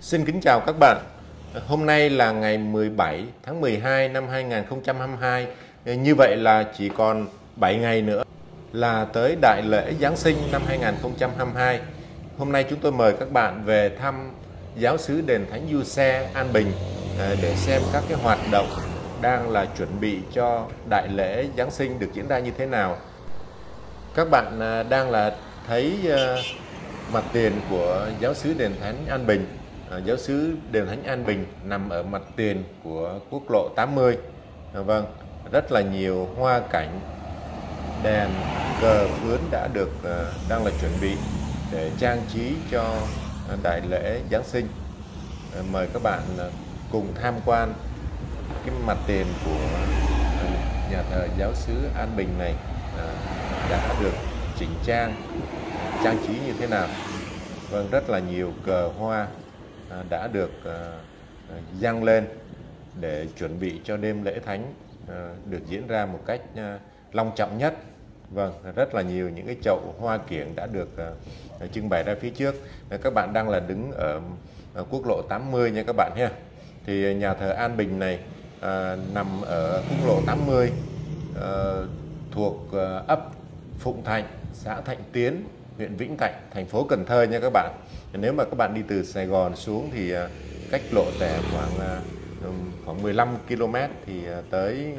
Xin kính chào các bạn. Hôm nay là ngày 17 tháng 12 năm 2022. Như vậy là chỉ còn 7 ngày nữa là tới đại lễ Giáng sinh năm 2022. Hôm nay chúng tôi mời các bạn về thăm giáo xứ Đền Thánh Giuse An Bình để xem các cái hoạt động đang là chuẩn bị cho đại lễ Giáng sinh được diễn ra như thế nào. Các bạn đang là thấy mặt tiền của giáo xứ Đền Thánh An Bình. Giáo xứ Đền Thánh An Bình nằm ở mặt tiền của quốc lộ 80. Vâng, rất là nhiều hoa cảnh, đèn, cờ phướn đã được đang là chuẩn bị để trang trí cho đại lễ Giáng sinh. Mời các bạn cùng tham quan cái mặt tiền của nhà thờ giáo xứ An Bình này đã được chỉnh trang, trang trí như thế nào. Vâng, rất là nhiều cờ hoa đã được dang lên để chuẩn bị cho đêm lễ thánh được diễn ra một cách long trọng nhất. Vâng, rất là nhiều những cái chậu hoa kiểng đã được trưng bày ra phía trước. Các bạn đang là đứng ở quốc lộ 80 nha các bạn ha. Thì nhà thờ An Bình này nằm ở quốc lộ 80 thuộc ấp Phụng Thạnh, xã Thạnh Tiến, huyện Vĩnh Thạnh, thành phố Cần Thơ nha các bạn. Nếu mà các bạn đi từ Sài Gòn xuống thì cách lộ tẻ khoảng 15 km thì tới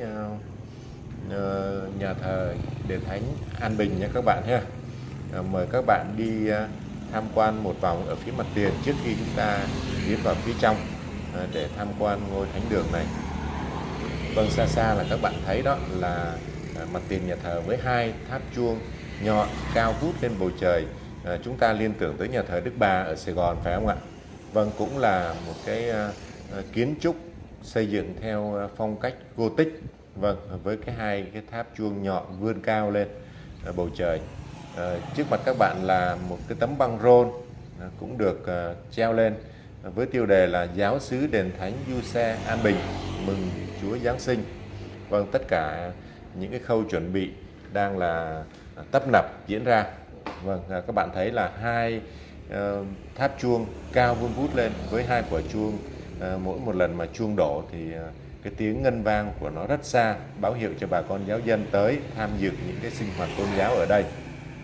nhà thờ Đền Thánh An Bình nha các bạn ha. Mời các bạn đi tham quan một vòng ở phía mặt tiền trước khi chúng ta tiến vào phía trong để tham quan ngôi thánh đường này. Vâng, xa xa là các bạn thấy đó là mặt tiền nhà thờ với hai tháp chuông nhọn cao vút lên bầu trời. Chúng ta liên tưởng tới nhà thờ Đức Bà ở Sài Gòn phải không ạ? Vâng, cũng là một cái kiến trúc xây dựng theo phong cách Gothic. Vâng, với hai cái tháp chuông nhọn vươn cao lên bầu trời. Trước mặt các bạn là một cái tấm băng rôn cũng được treo lên với tiêu đề là Giáo xứ Đền Thánh Giuse An Bình mừng Chúa Giáng sinh. Vâng, tất cả những cái khâu chuẩn bị đang là tấp nập diễn ra. Vâng, các bạn thấy là hai tháp chuông cao vun vút lên với hai quả chuông, mỗi một lần mà chuông đổ thì cái tiếng ngân vang của nó rất xa, báo hiệu cho bà con giáo dân tới tham dự những cái sinh hoạt tôn giáo ở đây.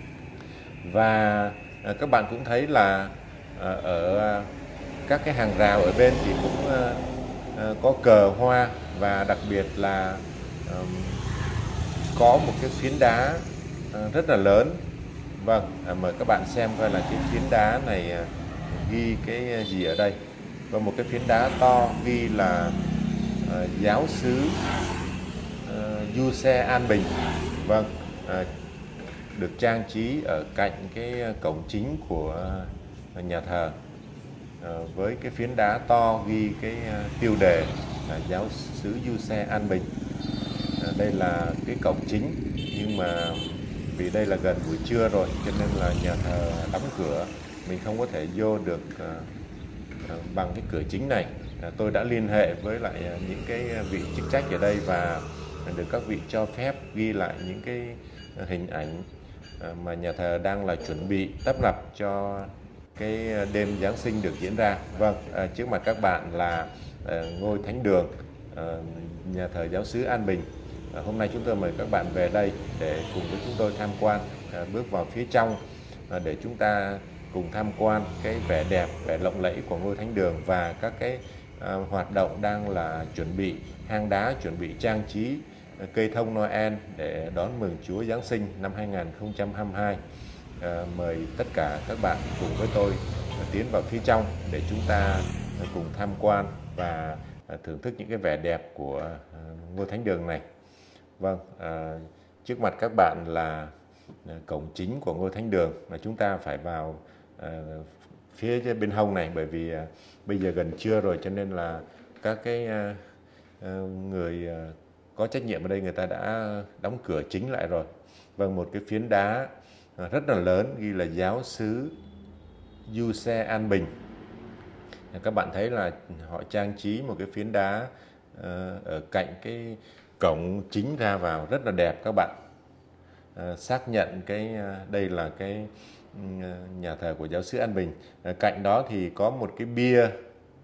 Và các bạn cũng thấy là ở các cái hàng rào ở bên thì cũng có cờ hoa, và đặc biệt là có một cái phiến đá rất là lớn. Vâng, mời các bạn xem coi là cái phiến đá này ghi cái gì ở đây. Và một cái phiến đá to ghi là giáo xứ Giuse An Bình. Vâng, được trang trí ở cạnh cái cổng chính của nhà thờ với cái phiến đá to ghi cái tiêu đề là giáo xứ Giuse An Bình. Đây là cái cổng chính, nhưng mà vì đây là gần buổi trưa rồi cho nên là nhà thờ đóng cửa, mình không có thể vô được bằng cái cửa chính này. Tôi đã liên hệ với lại những cái vị chức trách ở đây và được các vị cho phép ghi lại những cái hình ảnh mà nhà thờ đang là chuẩn bị tấp nập cho cái đêm Giáng sinh được diễn ra. Vâng, trước mặt các bạn là ngôi thánh đường nhà thờ giáo xứ An Bình. Hôm nay chúng tôi mời các bạn về đây để cùng với chúng tôi tham quan, bước vào phía trong để chúng ta cùng tham quan cái vẻ đẹp, vẻ lộng lẫy của ngôi thánh đường và các cái hoạt động đang là chuẩn bị hang đá, chuẩn bị trang trí cây thông Noel để đón mừng Chúa Giáng sinh năm 2022. Mời tất cả các bạn cùng với tôi tiến vào phía trong để chúng ta cùng tham quan và thưởng thức những cái vẻ đẹp của ngôi thánh đường này. Vâng, trước mặt các bạn là cổng chính của ngôi thánh đường, mà chúng ta phải vào phía bên hông này, bởi vì bây giờ gần trưa rồi cho nên là các cái người có trách nhiệm ở đây người ta đã đóng cửa chính lại rồi. Vâng, một cái phiến đá rất là lớn ghi là giáo xứ Giuse An Bình. Các bạn thấy là họ trang trí một cái phiến đá ở cạnh cái cổng chính ra vào rất là đẹp các bạn. Xác nhận cái đây là cái nhà thờ của giáo xứ An Bình. Cạnh đó thì có một cái bia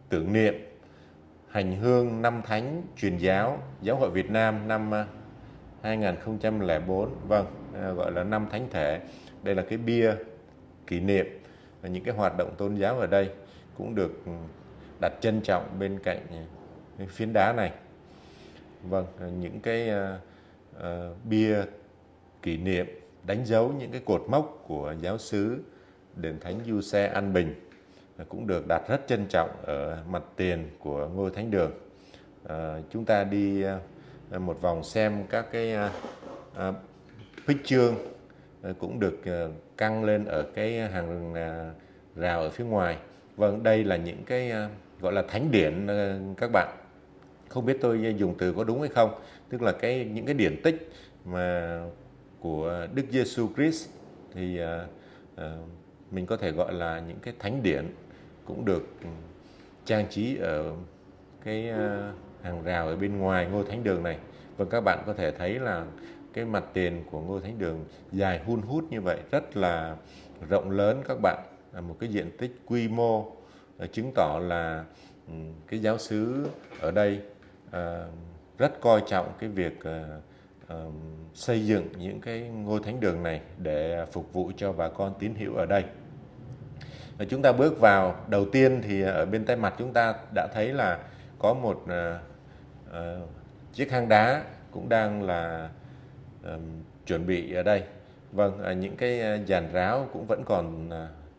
tưởng niệm hành hương năm thánh truyền giáo Giáo hội Việt Nam năm 2004. Vâng, gọi là năm thánh thể. Đây là cái bia kỷ niệm những cái hoạt động tôn giáo ở đây cũng được đặt trân trọng bên cạnh cái phiến đá này. Vâng, những cái bia kỷ niệm đánh dấu những cái cột mốc của giáo xứ Đền Thánh Giuse An Bình cũng được đặt rất trân trọng ở mặt tiền của ngôi thánh đường. Chúng ta đi một vòng xem các cái bích chương cũng được căng lên ở cái hàng rào ở phía ngoài. Vâng, đây là những cái gọi là thánh điển các bạn. Không biết tôi dùng từ có đúng hay không, tức là những cái điển tích mà của Đức Giêsu Christ thì mình có thể gọi là những cái thánh điển cũng được trang trí ở cái hàng rào ở bên ngoài ngôi thánh đường này. Và các bạn có thể thấy là cái mặt tiền của ngôi thánh đường dài hun hút như vậy, rất là rộng lớn các bạn, là một cái diện tích quy mô, chứng tỏ là cái giáo xứ ở đây rất coi trọng cái việc xây dựng những cái ngôi thánh đường này để phục vụ cho bà con tín hữu ở đây. Chúng ta bước vào, đầu tiên thì ở bên tay mặt chúng ta đã thấy là có một chiếc hang đá cũng đang là chuẩn bị ở đây. Vâng, những cái giàn ráo cũng vẫn còn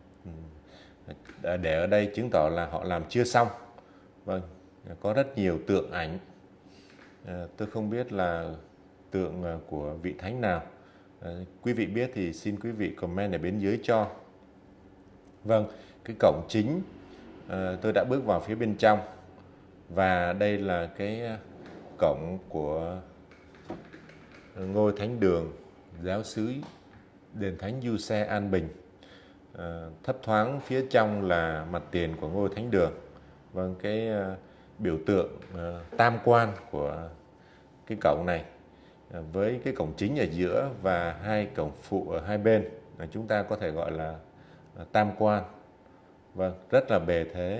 để ở đây, chứng tỏ là họ làm chưa xong. Vâng, có rất nhiều tượng ảnh. Tôi không biết là tượng của vị thánh nào. Quý vị biết thì xin quý vị comment ở bên dưới cho. Vâng, cái cổng chính tôi đã bước vào phía bên trong, và đây là cái cổng của ngôi thánh đường giáo xứ Đền Thánh Giuse An Bình. Thấp thoáng phía trong là mặt tiền của ngôi thánh đường. Vâng, cái biểu tượng tam quan của cái cổng này với cái cổng chính ở giữa và hai cổng phụ ở hai bên, chúng ta có thể gọi là tam quan. Vâng, rất là bề thế,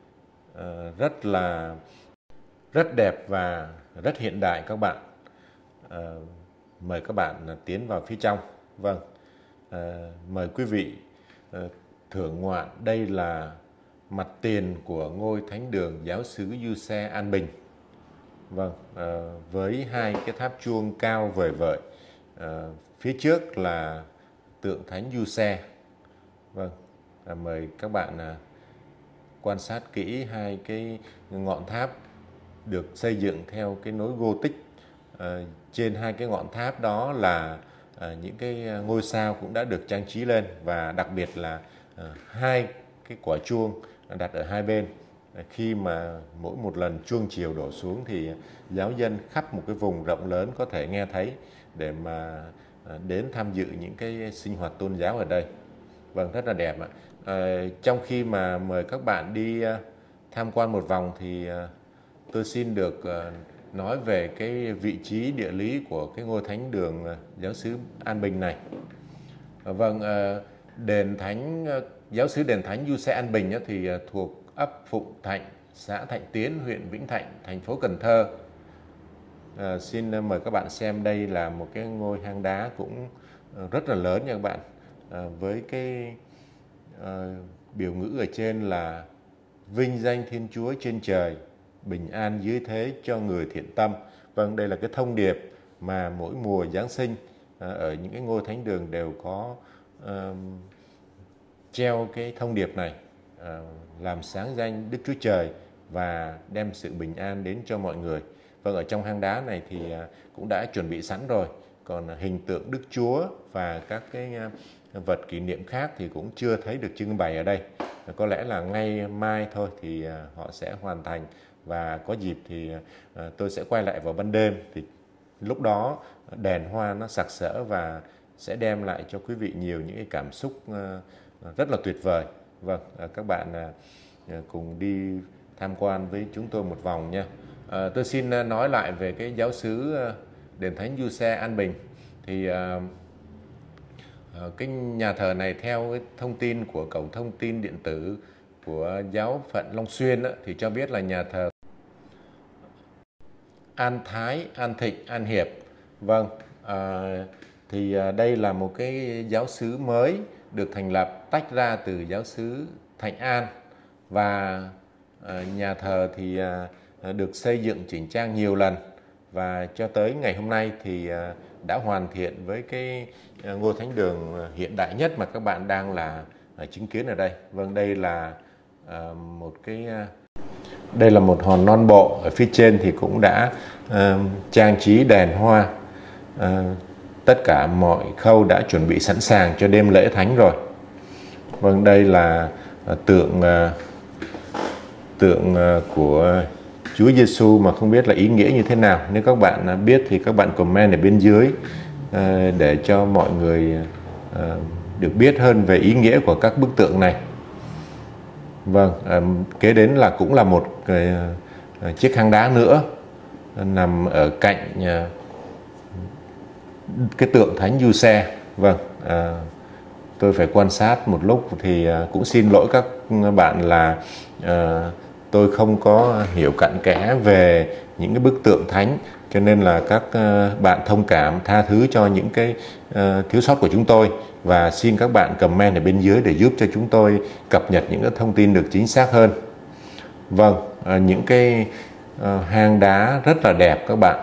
rất đẹp và rất hiện đại các bạn. Mời các bạn tiến vào phía trong. Vâng, mời quý vị thưởng ngoạn. Đây là mặt tiền của ngôi thánh đường giáo xứ Giuse An Bình. Vâng, với hai cái tháp chuông cao vời vợi. Phía trước là tượng thánh Giuse. Vâng, mời các bạn quan sát kỹ hai cái ngọn tháp được xây dựng theo cái nối Gothic. Trên hai cái ngọn tháp đó là những cái ngôi sao cũng đã được trang trí lên, và đặc biệt là hai cái quả chuông đặt ở hai bên. Khi mà mỗi một lần chuông chiều đổ xuống thì giáo dân khắp một cái vùng rộng lớn có thể nghe thấy để mà đến tham dự những cái sinh hoạt tôn giáo ở đây. Vâng, rất là đẹp ạ. Trong khi mà mời các bạn đi tham quan một vòng thì tôi xin được nói về cái vị trí địa lý của cái ngôi thánh đường giáo xứ An Bình này. Vâng, đền thánh giáo xứ Đền Thánh Giuse An Bình thì thuộc ấp Phụng Thạnh, xã Thạnh Tiến, huyện Vĩnh Thạnh, thành phố Cần Thơ. Xin mời các bạn xem, đây là một cái ngôi hang đá cũng rất là lớn nha các bạn, với cái biểu ngữ ở trên là vinh danh Thiên Chúa trên trời, bình an dưới thế cho người thiện tâm. Vâng, đây là cái thông điệp mà mỗi mùa Giáng sinh ở những cái ngôi thánh đường đều có treo cái thông điệp này, làm sáng danh Đức Chúa Trời và đem sự bình an đến cho mọi người. Vâng, ở trong hang đá này thì cũng đã chuẩn bị sẵn rồi, còn hình tượng Đức Chúa và các cái vật kỷ niệm khác thì cũng chưa thấy được trưng bày ở đây. Có lẽ là ngay mai thôi thì họ sẽ hoàn thành, và có dịp thì tôi sẽ quay lại vào ban đêm, thì lúc đó đèn hoa nó sặc sỡ và sẽ đem lại cho quý vị nhiều những cái cảm xúc rất là tuyệt vời. Vâng, các bạn cùng đi tham quan với chúng tôi một vòng nha. Tôi xin nói lại về cái giáo xứ Đền Thánh Giuse An Bình. Thì cái nhà thờ này theo cái thông tin của cổng thông tin điện tử của giáo phận Long Xuyên thì cho biết là nhà thờ An Thái, An Thịnh, An Hiệp. Vâng, thì đây là một cái giáo xứ mới được thành lập tách ra từ giáo xứ Thạnh An, và nhà thờ thì được xây dựng chỉnh trang nhiều lần, và cho tới ngày hôm nay thì đã hoàn thiện với cái ngôi thánh đường hiện đại nhất mà các bạn đang là chứng kiến ở đây. Vâng, đây là đây là một hòn non bộ, ở phía trên thì cũng đã trang trí đèn hoa. Tất cả mọi khâu đã chuẩn bị sẵn sàng cho đêm lễ thánh rồi. Vâng, đây là tượng của Chúa Giêsu mà không biết là ý nghĩa như thế nào. Nếu các bạn biết thì các bạn comment ở bên dưới để cho mọi người được biết hơn về ý nghĩa của các bức tượng này. Vâng, kế đến là cũng là một chiếc hang đá nữa nằm ở cạnh cái tượng Thánh Giuse. Vâng, tôi phải quan sát một lúc thì cũng xin lỗi các bạn là tôi không có hiểu cặn kẽ về những cái bức tượng thánh, cho nên là các bạn thông cảm tha thứ cho những cái thiếu sót của chúng tôi, và xin các bạn comment ở bên dưới để giúp cho chúng tôi cập nhật những cái thông tin được chính xác hơn. Vâng, những cái hang đá rất là đẹp các bạn.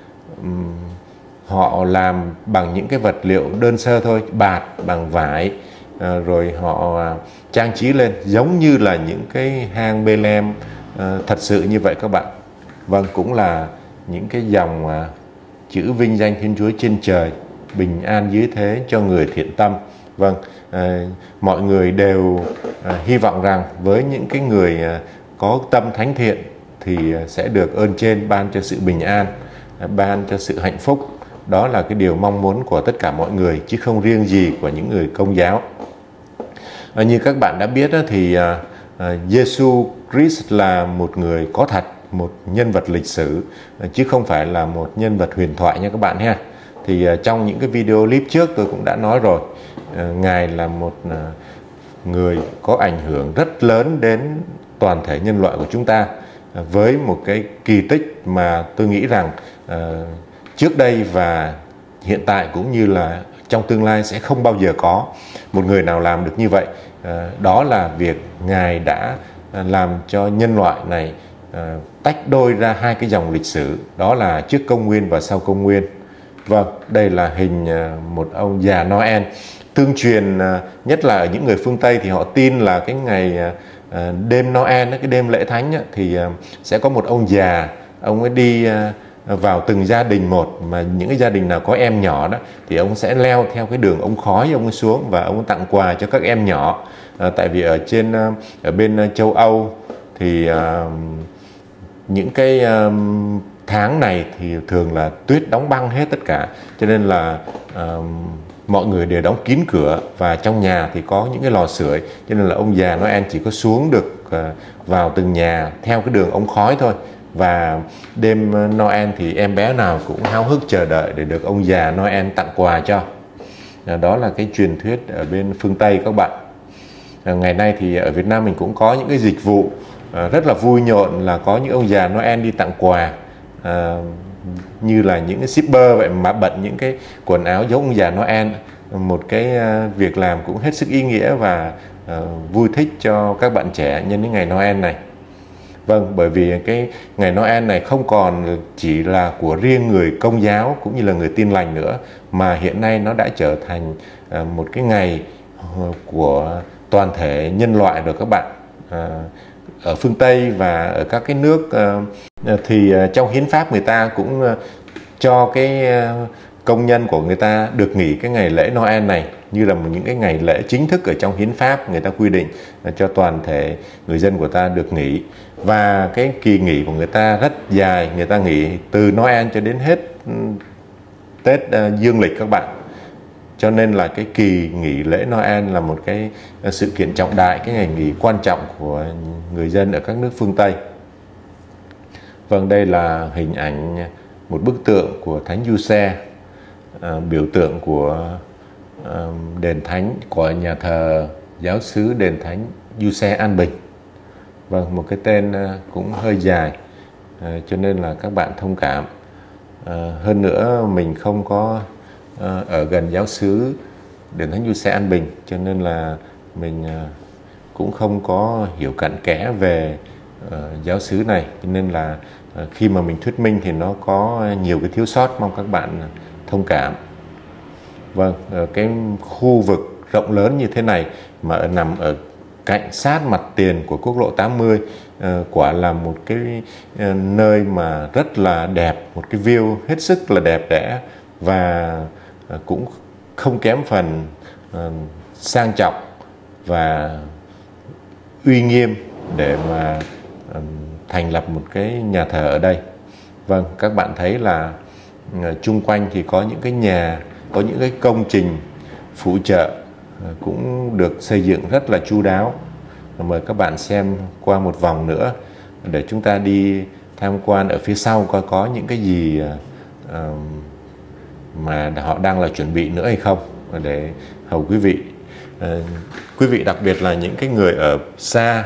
Họ làm bằng những cái vật liệu đơn sơ thôi, bạt bằng vải, rồi họ trang trí lên giống như là những cái hang Bethlehem thật sự như vậy các bạn. Vâng, cũng là những cái dòng chữ vinh danh Thiên Chúa trên trời, bình an dưới thế cho người thiện tâm. Vâng, mọi người đều hy vọng rằng với những cái người có tâm thánh thiện thì sẽ được ơn trên ban cho sự bình an, ban cho sự hạnh phúc. Đó là cái điều mong muốn của tất cả mọi người, chứ không riêng gì của những người Công giáo. Như các bạn đã biết thì Giêsu Christ là một người có thật, một nhân vật lịch sử, chứ không phải là một nhân vật huyền thoại nha các bạn ha. Thì trong những cái video clip trước tôi cũng đã nói rồi, Ngài là một người có ảnh hưởng rất lớn đến toàn thể nhân loại của chúng ta, với một cái kỳ tích mà tôi nghĩ rằng trước đây và hiện tại cũng như là trong tương lai sẽ không bao giờ có một người nào làm được như vậy. Đó là việc Ngài đã làm cho nhân loại này tách đôi ra hai cái dòng lịch sử, đó là trước công nguyên và sau công nguyên. Vâng, đây là hình một ông già Noel. Tương truyền nhất là ở những người phương Tây thì họ tin là cái ngày đêm Noel, cái đêm lễ thánh thì sẽ có một ông già, ông ấy đi vào từng gia đình một, mà những cái gia đình nào có em nhỏ đó thì ông sẽ leo theo cái đường ống khói ông ấy xuống và ông ấy tặng quà cho các em nhỏ. Tại vì ở bên châu Âu thì những cái tháng này thì thường là tuyết đóng băng hết tất cả, cho nên là mọi người đều đóng kín cửa, và trong nhà thì có những cái lò sưởi, cho nên là ông già Noel chỉ có xuống được vào từng nhà theo cái đường ống khói thôi. Và đêm Noel thì em bé nào cũng háo hức chờ đợi để được ông già Noel tặng quà cho. Đó là cái truyền thuyết ở bên phương Tây các bạn. Ngày nay thì ở Việt Nam mình cũng có những cái dịch vụ rất là vui nhộn, là có những ông già Noel đi tặng quà, như là những cái shipper vậy, mà bận những cái quần áo giống ông già Noel. Một cái việc làm cũng hết sức ý nghĩa và vui thích cho các bạn trẻ nhân cái ngày Noel này. Vâng, bởi vì cái ngày Noel này không còn chỉ là của riêng người Công giáo cũng như là người Tin lành nữa, mà hiện nay nó đã trở thành một cái ngày của toàn thể nhân loại rồi các bạn. Ở phương Tây và ở các cái nước thì trong hiến pháp người ta cũng cho cái công nhân của người ta được nghỉ cái ngày lễ Noel này như là những cái ngày lễ chính thức ở trong hiến pháp. Người ta quy định cho toàn thể người dân của ta được nghỉ, và cái kỳ nghỉ của người ta rất dài, người ta nghỉ từ Noel cho đến hết Tết dương lịch các bạn. Cho nên là cái kỳ nghỉ lễ Noel là một cái sự kiện trọng đại, cái ngày nghỉ quan trọng của người dân ở các nước phương Tây. Vâng, đây là hình ảnh một bức tượng của Thánh Giuse, biểu tượng của đền thánh của nhà thờ giáo xứ đền thánh Giuse An Bình. Vâng, một cái tên cũng hơi dài, cho nên là các bạn thông cảm. Hơn nữa mình không có ở gần giáo xứ Đền Thánh Du Xe An Bình, cho nên là mình cũng không có hiểu cặn kẽ về giáo xứ này, cho nên là khi mà mình thuyết minh thì nó có nhiều cái thiếu sót, mong các bạn thông cảm. Vâng, cái khu vực rộng lớn như thế này mà nằm ở cạnh sát mặt tiền của quốc lộ 80, quả là một cái nơi mà rất là đẹp, một cái view hết sức là đẹp đẽ và cũng không kém phần sang trọng và uy nghiêm để mà thành lập một cái nhà thờ ở đây. Vâng, các bạn thấy là chung quanh thì có những cái nhà, có những cái công trình phụ trợ cũng được xây dựng rất là chu đáo. Mời các bạn xem qua một vòng nữa để chúng ta đi tham quan ở phía sau coi có những cái gì mà họ đang là chuẩn bị nữa hay không, để hầu quý vị. Quý vị đặc biệt là những cái người ở xa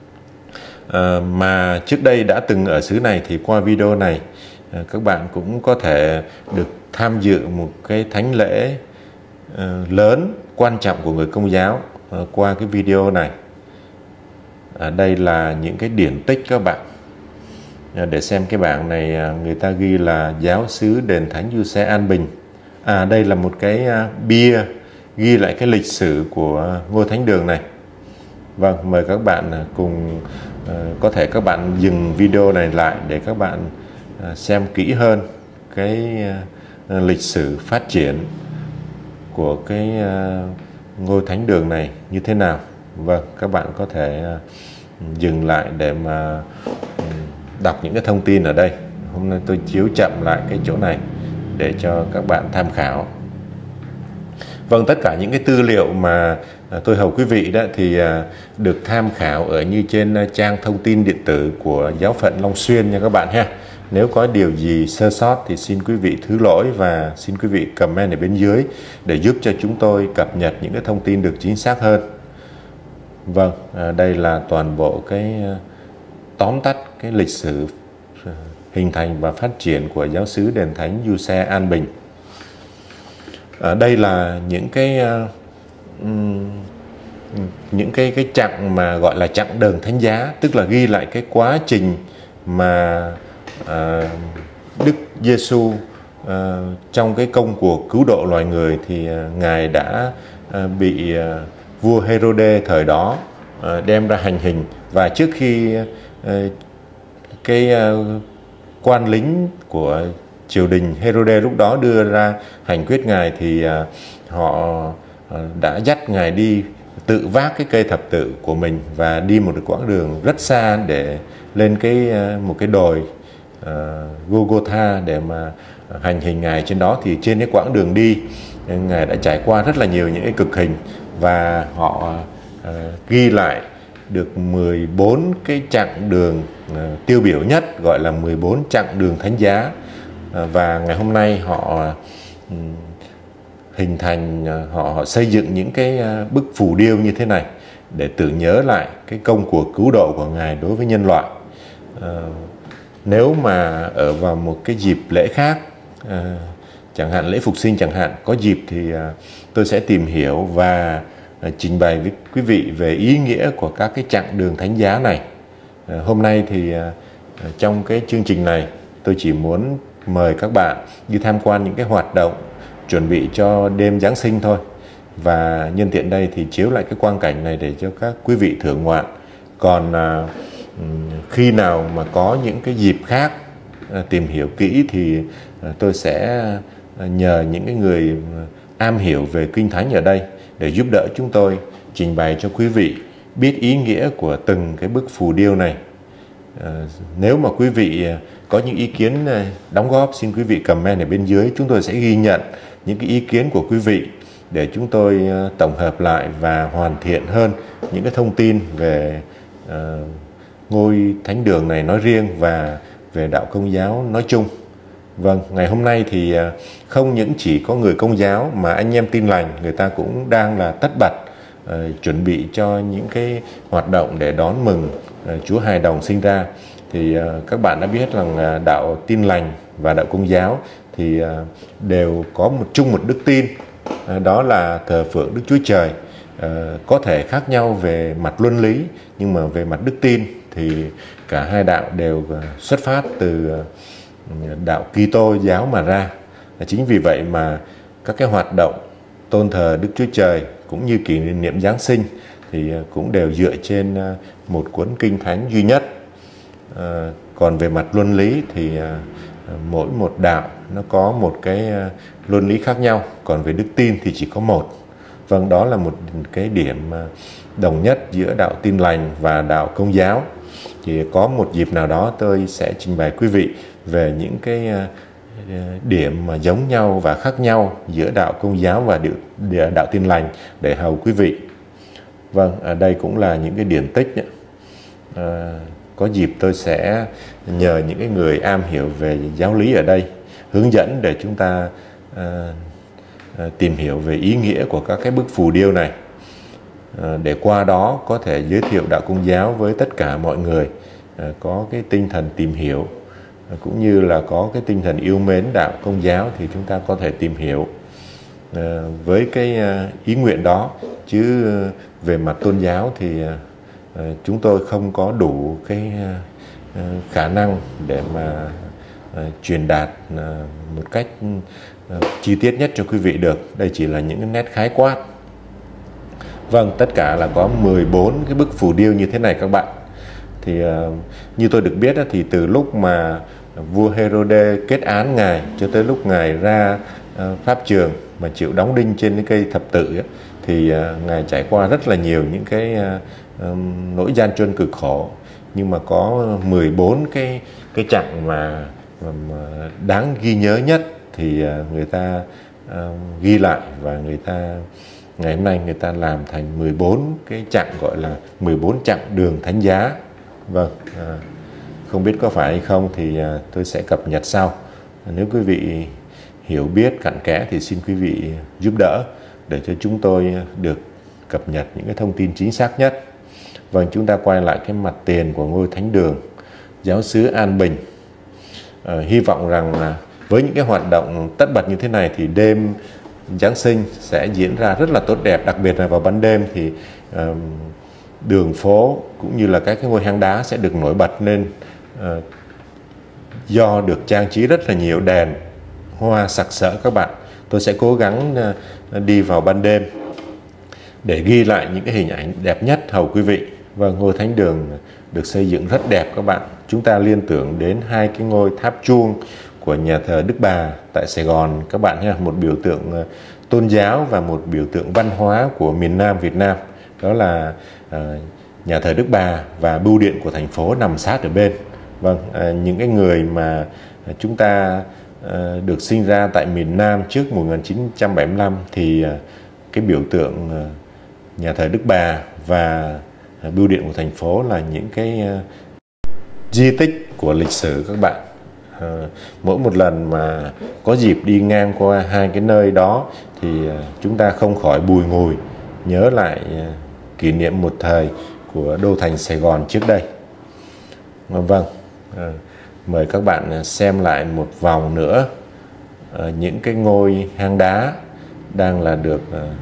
mà trước đây đã từng ở xứ này thì qua video này các bạn cũng có thể được tham dự một cái thánh lễ lớn quan trọng của người Công giáo qua cái video này. Đây là những cái điển tích các bạn. Để xem cái bảng này, người ta ghi là giáo xứ Đền Thánh Du Xe An Bình. Đây là một cái bia ghi lại cái lịch sử của ngôi thánh đường này. Vâng, mời các bạn cùng, có thể các bạn dừng video này lại để các bạn xem kỹ hơn cái lịch sử phát triển của cái ngôi thánh đường này như thế nào. Vâng, các bạn có thể dừng lại để mà đọc những cái thông tin ở đây. Hôm nay tôi chiếu chậm lại cái chỗ này để cho các bạn tham khảo. Vâng, tất cả những cái tư liệu mà tôi hầu quý vị đó thì được tham khảo ở như trên trang thông tin điện tử của Giáo phận Long Xuyên nha các bạn ha. Nếu có điều gì sơ sót thì xin quý vị thứ lỗi và xin quý vị comment ở bên dưới để giúp cho chúng tôi cập nhật những cái thông tin được chính xác hơn. Vâng, đây là toàn bộ cái tóm tắt cái lịch sử hình thành và phát triển của giáo xứ Đền Thánh Du Xe An Bình. Đây là những cái chặng mà gọi là chặng đường thánh giá, tức là ghi lại cái quá trình mà Đức Giêsu trong cái công cuộc cứu độ loài người thì ngài đã bị vua Herode thời đó đem ra hành hình, và trước khi cái quan lính của triều đình Herode lúc đó đưa ra hành quyết ngài thì họ đã dắt ngài đi tự vác cái cây thập tự của mình và đi một quãng đường rất xa để lên một cái đồi Golgotha để mà hành hình ngài trên đó. Thì trên cái quãng đường đi ngài đã trải qua rất là nhiều những cái cực hình, và họ ghi lại được 14 cái chặng đường tiêu biểu nhất, gọi là 14 chặng đường thánh giá. Và ngày hôm nay họ hình thành, họ xây dựng những cái bức phù điêu như thế này để tưởng nhớ lại cái công cuộc cứu độ của ngài đối với nhân loại. Nếu mà ở vào một cái dịp lễ khác, chẳng hạn lễ Phục Sinh chẳng hạn, có dịp thì tôi sẽ tìm hiểu và trình bày với quý vị về ý nghĩa của các cái chặng đường thánh giá này. Hôm nay thì trong cái chương trình này tôi chỉ muốn mời các bạn đi tham quan những cái hoạt động chuẩn bị cho đêm Giáng sinh thôi, và nhân tiện đây thì chiếu lại cái quang cảnh này để cho các quý vị thưởng ngoạn. Còn khi nào mà có những cái dịp khác tìm hiểu kỹ thì tôi sẽ nhờ những cái người am hiểu về Kinh Thánh ở đây để giúp đỡ chúng tôi trình bày cho quý vị biết ý nghĩa của từng cái bức phù điêu này. Nếu mà quý vị có những ý kiến đóng góp, xin quý vị comment ở bên dưới. Chúng tôi sẽ ghi nhận những cái ý kiến của quý vị để chúng tôi tổng hợp lại và hoàn thiện hơn những cái thông tin về ngôi thánh đường này nói riêng và về đạo Công giáo nói chung. Vâng, ngày hôm nay thì không những chỉ có người Công giáo mà anh em Tin Lành người ta cũng đang là tất bật chuẩn bị cho những cái hoạt động để đón mừng Chúa hài đồng sinh ra. Thì các bạn đã biết rằng đạo Tin Lành và đạo Công giáo thì đều có chung một đức tin, đó là thờ phượng Đức Chúa Trời. Có thể khác nhau về mặt luân lý, nhưng mà về mặt đức tin thì cả hai đạo đều xuất phát từ đạo Kitô giáo mà ra. Chính vì vậy mà các cái hoạt động tôn thờ Đức Chúa Trời cũng như kỷ niệm Giáng sinh thì cũng đều dựa trên một cuốn kinh thánh duy nhất. Còn về mặt luân lý thì mỗi một đạo nó có một cái luân lý khác nhau, còn về đức tin thì chỉ có một. Vâng, đó là một cái điểm đồng nhất giữa đạo Tin Lành và đạo Công giáo. Thì có một dịp nào đó tôi sẽ trình bày quý vị về những cái điểm mà giống nhau và khác nhau giữa đạo Công giáo và đạo Tin Lành để hầu quý vị. Vâng, đây cũng là những cái điển tích. Có dịp tôi sẽ nhờ những cái người am hiểu về giáo lý ở đây hướng dẫn để chúng ta tìm hiểu về ý nghĩa của các cái bức phù điêu này, để qua đó có thể giới thiệu đạo Công giáo với tất cả mọi người, có cái tinh thần tìm hiểu cũng như là có cái tinh thần yêu mến đạo Công giáo thì chúng ta có thể tìm hiểu với cái ý nguyện đó. Chứ về mặt tôn giáo thì chúng tôi không có đủ cái khả năng để mà truyền đạt một cách chi tiết nhất cho quý vị được. Đây chỉ là những cái nét khái quát. Vâng, tất cả là có 14 cái bức phù điêu như thế này các bạn. Thì như tôi được biết thì từ lúc mà vua Herode kết án Ngài cho tới lúc Ngài ra pháp trường mà chịu đóng đinh trên cái cây thập tự thì Ngài trải qua rất là nhiều những cái nỗi gian truân cực khổ. Nhưng mà có 14 cái chặng mà đáng ghi nhớ nhất thì người ta ghi lại, và ngày hôm nay người ta làm thành 14 cái chặng, gọi là 14 chặng đường thánh giá. Vâng, không biết có phải hay không thì tôi sẽ cập nhật sau. Nếu quý vị hiểu biết cặn kẽ thì xin quý vị giúp đỡ để cho chúng tôi được cập nhật những cái thông tin chính xác nhất. Vâng, chúng ta quay lại cái mặt tiền của ngôi thánh đường giáo xứ An Bình. Hy vọng rằng với những cái hoạt động tất bật như thế này thì đêm Giáng sinh sẽ diễn ra rất là tốt đẹp. Đặc biệt là vào ban đêm thì đường phố cũng như là các cái ngôi hang đá sẽ được nổi bật lên, do được trang trí rất là nhiều đèn hoa sặc sỡ các bạn. Tôi sẽ cố gắng đi vào ban đêm để ghi lại những cái hình ảnh đẹp nhất hầu quý vị. Và ngôi thánh đường được xây dựng rất đẹp các bạn. Chúng ta liên tưởng đến hai cái ngôi tháp chuông của nhà thờ Đức Bà tại Sài Gòn các bạn nhé. Một biểu tượng tôn giáo và một biểu tượng văn hóa của miền Nam Việt Nam. Đó là nhà thờ Đức Bà và bưu điện của thành phố nằm sát ở bên. Vâng, những cái người mà chúng ta được sinh ra tại miền Nam trước 1975 thì cái biểu tượng nhà thờ Đức Bà và bưu điện của thành phố là những cái di tích của lịch sử các bạn. Mỗi một lần mà có dịp đi ngang qua hai cái nơi đó thì chúng ta không khỏi bùi ngùi nhớ lại kỷ niệm một thời của đô thành Sài Gòn trước đây. Vâng, mời các bạn xem lại một vòng nữa những cái ngôi hang đá đang là được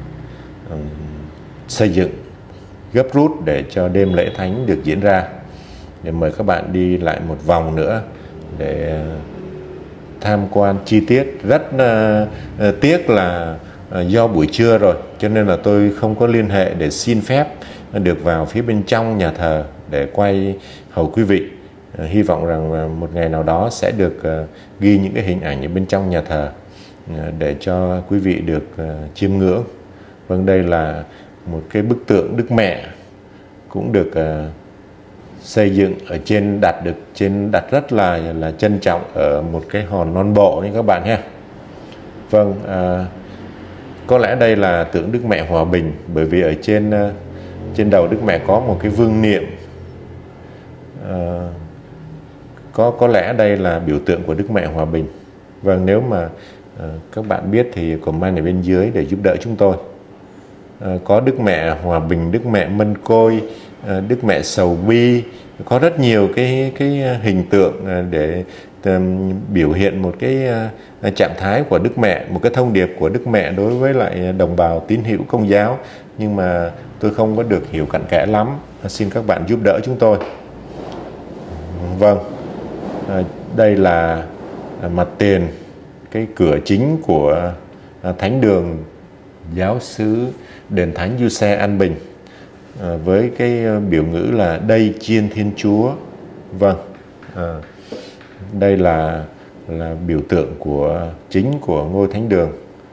xây dựng gấp rút để cho đêm lễ thánh được diễn ra. Để mời các bạn đi lại một vòng nữa để tham quan chi tiết. Rất tiếc là do buổi trưa rồi cho nên là tôi không có liên hệ để xin phép được vào phía bên trong nhà thờ để quay hầu quý vị. Hy vọng rằng một ngày nào đó sẽ được ghi những cái hình ảnh ở bên trong nhà thờ để cho quý vị được chiêm ngưỡng. Vâng, đây là một cái bức tượng Đức Mẹ cũng được xây dựng ở đặt rất là trân trọng ở một cái hòn non bộ như các bạn nhé. Vâng, có lẽ đây là tượng Đức Mẹ Hòa Bình, bởi vì ở trên đầu Đức Mẹ có một cái vương niệm. Có lẽ đây là biểu tượng của Đức Mẹ Hòa Bình. Vâng, nếu mà các bạn biết thì comment ở bên dưới để giúp đỡ chúng tôi. Có Đức Mẹ Hòa Bình, Đức Mẹ Mân Côi, Đức Mẹ Sầu Bi, có rất nhiều cái hình tượng để biểu hiện một cái trạng thái của Đức Mẹ, một cái thông điệp của Đức Mẹ đối với lại đồng bào tín hữu Công giáo, nhưng mà tôi không có được hiểu cặn kẽ lắm, xin các bạn giúp đỡ chúng tôi. Vâng, đây là mặt tiền, cái cửa chính của thánh đường giáo xứ đền thánh Giuse An Bình, với cái biểu ngữ là đây chiên Thiên Chúa. Vâng, đây là biểu tượng của chính của ngôi thánh đường,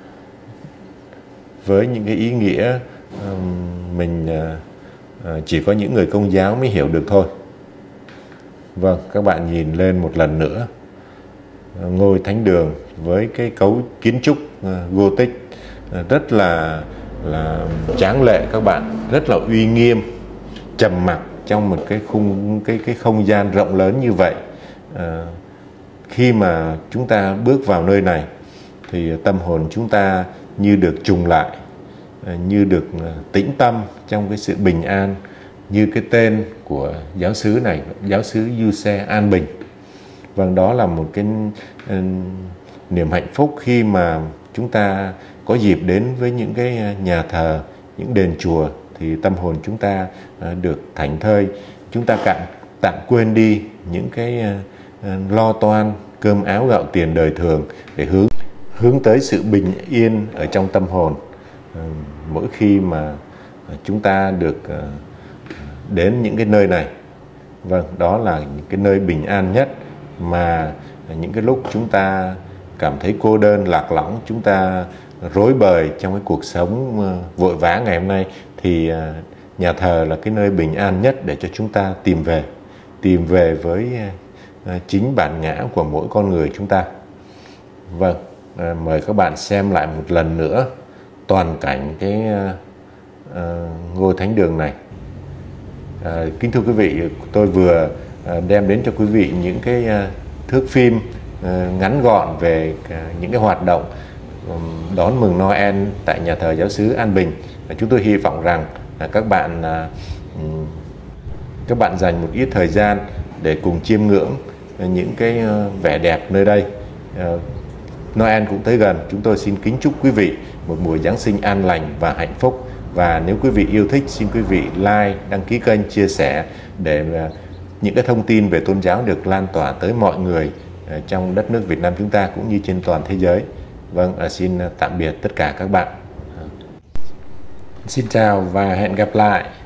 với những cái ý nghĩa mình chỉ có những người Công giáo mới hiểu được thôi. Vâng, các bạn nhìn lên một lần nữa ngôi thánh đường với cái cấu kiến trúc Gothic rất là tráng lệ các bạn, rất là uy nghiêm, trầm mặc trong một cái không gian rộng lớn như vậy. Khi mà chúng ta bước vào nơi này thì tâm hồn chúng ta như được trùng lại, như được tĩnh tâm trong cái sự bình an, như cái tên của giáo xứ này, giáo xứ Giuse An Bình. Vâng, đó là một cái niềm hạnh phúc khi mà chúng ta có dịp đến với những cái nhà thờ, những đền chùa, thì tâm hồn chúng ta được thảnh thơi, chúng ta tạm quên đi những cái lo toan cơm áo gạo tiền đời thường để hướng tới sự bình yên ở trong tâm hồn. Mỗi khi mà chúng ta được đến những cái nơi này, vâng, đó là những cái nơi bình an nhất, mà những cái lúc chúng ta cảm thấy cô đơn, lạc lõng, chúng ta rối bời trong cái cuộc sống vội vã ngày hôm nay, thì nhà thờ là cái nơi bình an nhất để cho chúng ta tìm về với chính bản ngã của mỗi con người chúng ta. Vâng, mời các bạn xem lại một lần nữa toàn cảnh cái ngôi thánh đường này. Kính thưa quý vị, tôi vừa đem đến cho quý vị những cái thước phim ngắn gọn về những cái hoạt động đón mừng Noel tại nhà thờ giáo xứ An Bình. Chúng tôi hy vọng rằng các bạn dành một ít thời gian để cùng chiêm ngưỡng những cái vẻ đẹp nơi đây. Noel cũng tới gần, chúng tôi xin kính chúc quý vị một mùa Giáng sinh an lành và hạnh phúc. Và nếu quý vị yêu thích, xin quý vị like, đăng ký kênh, chia sẻ để những cái thông tin về tôn giáo được lan tỏa tới mọi người trong đất nước Việt Nam chúng ta cũng như trên toàn thế giới. Vâng, xin tạm biệt tất cả các bạn. Xin chào và hẹn gặp lại.